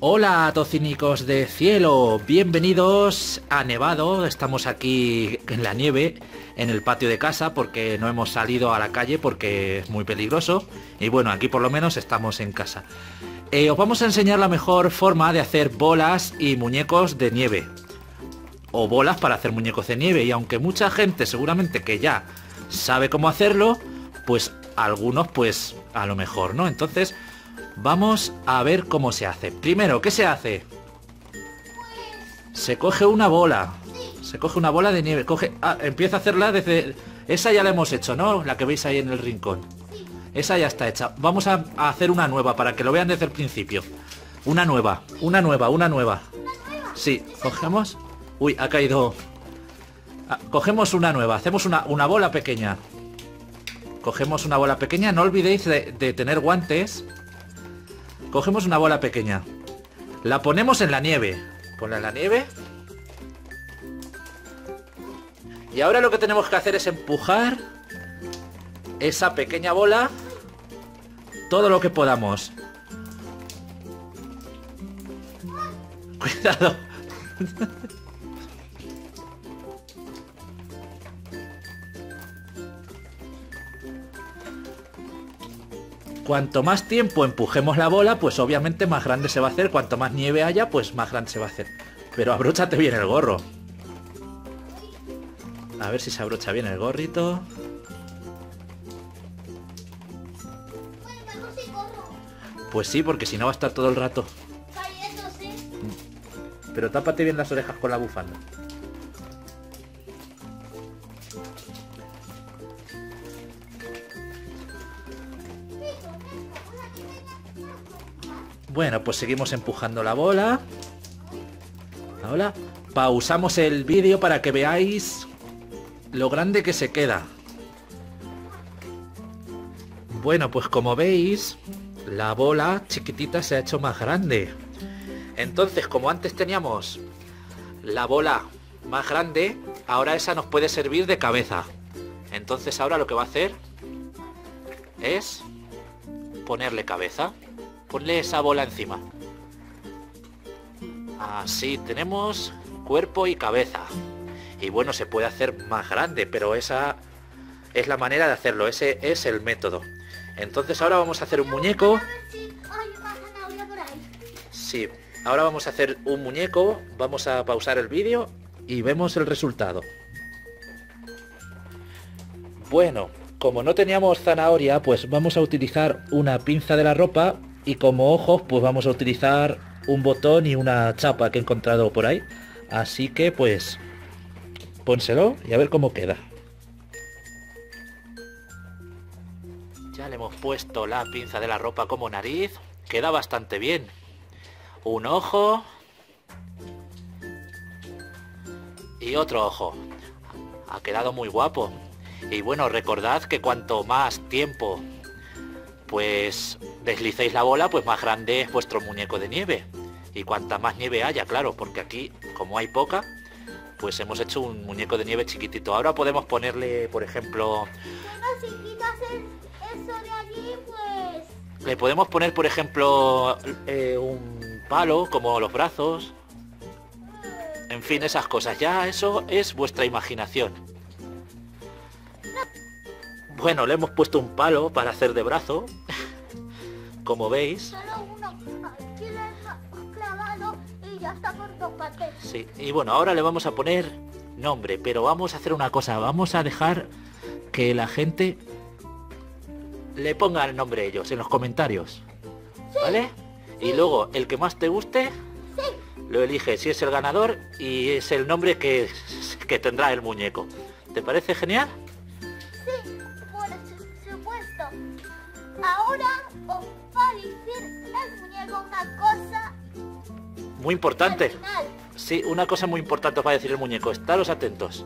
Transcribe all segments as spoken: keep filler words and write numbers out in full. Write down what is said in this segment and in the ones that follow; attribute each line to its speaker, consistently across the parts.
Speaker 1: Hola tocinicos de cielo, bienvenidos a Nevado. Estamos aquí en la nieve, en el patio de casa, porque no hemos salido a la calle porque es muy peligroso. Y bueno, aquí por lo menos estamos en casa. Eh, os vamos a enseñar la mejor forma de hacer bolas y muñecos de nieve. O bolas para hacer muñecos de nieve. Y aunque mucha gente seguramente que ya sabe cómo hacerlo, pues algunos pues a lo mejor no. Entonces vamos a ver cómo se hace. Primero, ¿qué se hace? Se coge una bola. Se coge una bola de nieve. Coge, ah, empieza a hacerla desde... Esa ya la hemos hecho, ¿no? La que veis ahí en el rincón. Esa ya está hecha. Vamos a, a hacer una nueva para que lo vean desde el principio. Una nueva, una nueva, una nueva. Sí, cogemos... Uy, ha caído... Ah, cogemos una nueva. Hacemos una, una bola pequeña. Cogemos una bola pequeña. No olvidéis de, de tener guantes. Cogemos una bola pequeña. La ponemos en la nieve. Ponla en la nieve. Y ahora lo que tenemos que hacer es empujar esa pequeña bola todo lo que podamos. Cuidado. Cuanto más tiempo empujemos la bola, pues obviamente más grande se va a hacer. Cuanto más nieve haya, pues más grande se va a hacer. Pero abróchate bien el gorro. A ver si se abrocha bien el gorrito. Pues sí, porque si no va a estar todo el rato. Pero tápate bien las orejas con la bufanda. Bueno, pues seguimos empujando la bola. Ahora pausamos el vídeo para que veáis lo grande que se queda. Bueno, pues como veis, la bola chiquitita se ha hecho más grande. Entonces, como antes teníamos la bola más grande, ahora esa nos puede servir de cabeza. Entonces ahora lo que va a hacer es ponerle cabeza. Ponle esa bola encima. Así tenemos cuerpo y cabeza. Y bueno, se puede hacer más grande, pero esa es la manera de hacerlo. Ese es el método. Entonces ahora vamos a hacer un muñeco. Sí, ahora vamos a hacer un muñeco. Vamos a pausar el vídeo y vemos el resultado. Bueno, como no teníamos zanahoria, pues vamos a utilizar una pinza de la ropa. Y como ojos, pues vamos a utilizar un botón y una chapa que he encontrado por ahí. Así que pues pónselo y a ver cómo queda. Ya le hemos puesto la pinza de la ropa como nariz. Queda bastante bien. Un ojo. Y otro ojo. Ha quedado muy guapo. Y bueno, recordad que cuanto más tiempo pues deslicéis la bola, pues más grande es vuestro muñeco de nieve. Y cuanta más nieve haya, claro, porque aquí, como hay poca, pues hemos hecho un muñeco de nieve chiquitito. Ahora podemos ponerle, por ejemplo...
Speaker 2: Bueno, si quitas el, eso de allí, pues...
Speaker 1: Le podemos poner, por ejemplo, eh, un palo, como los brazos. En fin, esas cosas. Ya eso es vuestra imaginación. Bueno, le hemos puesto un palo para hacer de brazo. Como veis.
Speaker 2: Solo uno. Aquí le he clavado y ya está por dos partes.
Speaker 1: Sí, y bueno, ahora le vamos a poner nombre, pero vamos a hacer una cosa. Vamos a dejar que la gente le ponga el nombre a ellos en los comentarios.
Speaker 2: Sí.
Speaker 1: ¿Vale? Sí. Y luego, el que más te guste,
Speaker 2: Sí.
Speaker 1: lo elige si es el ganador y es el nombre que, que tendrá el muñeco. ¿Te parece genial?
Speaker 2: Sí, por supuesto. Ahora os va a decir el muñeco una cosa
Speaker 1: Muy importante.
Speaker 2: al final.
Speaker 1: Sí, una cosa muy importante os va a decir el muñeco. Estaros atentos.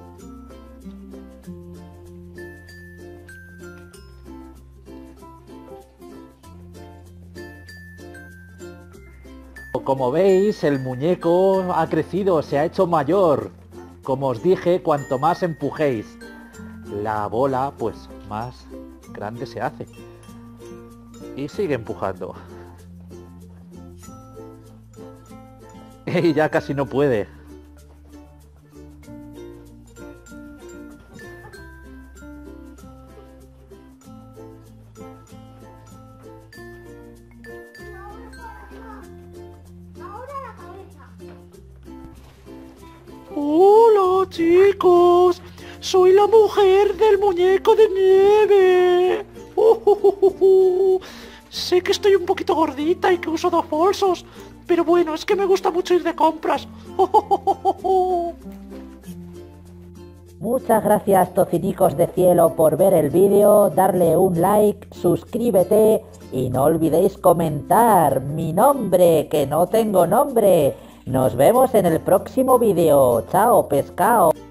Speaker 1: Como veis, el muñeco ha crecido, se ha hecho mayor. Como os dije, cuanto más empujéis la bola, pues más grande se hace. Y sigue empujando. y ya casi no puede.
Speaker 3: Hola chicos, soy la mujer del muñeco de nieve. Uh, uh, uh, uh, uh. Sé que estoy un poquito gordita y que uso dos bolsos, pero bueno, es que me gusta mucho ir de compras. Uh, uh, uh, uh, uh.
Speaker 4: Muchas gracias tocinicos de cielo por ver el vídeo, darle un like, suscríbete y no olvidéis comentar mi nombre, que no tengo nombre. Nos vemos en el próximo vídeo. Chao, pescado.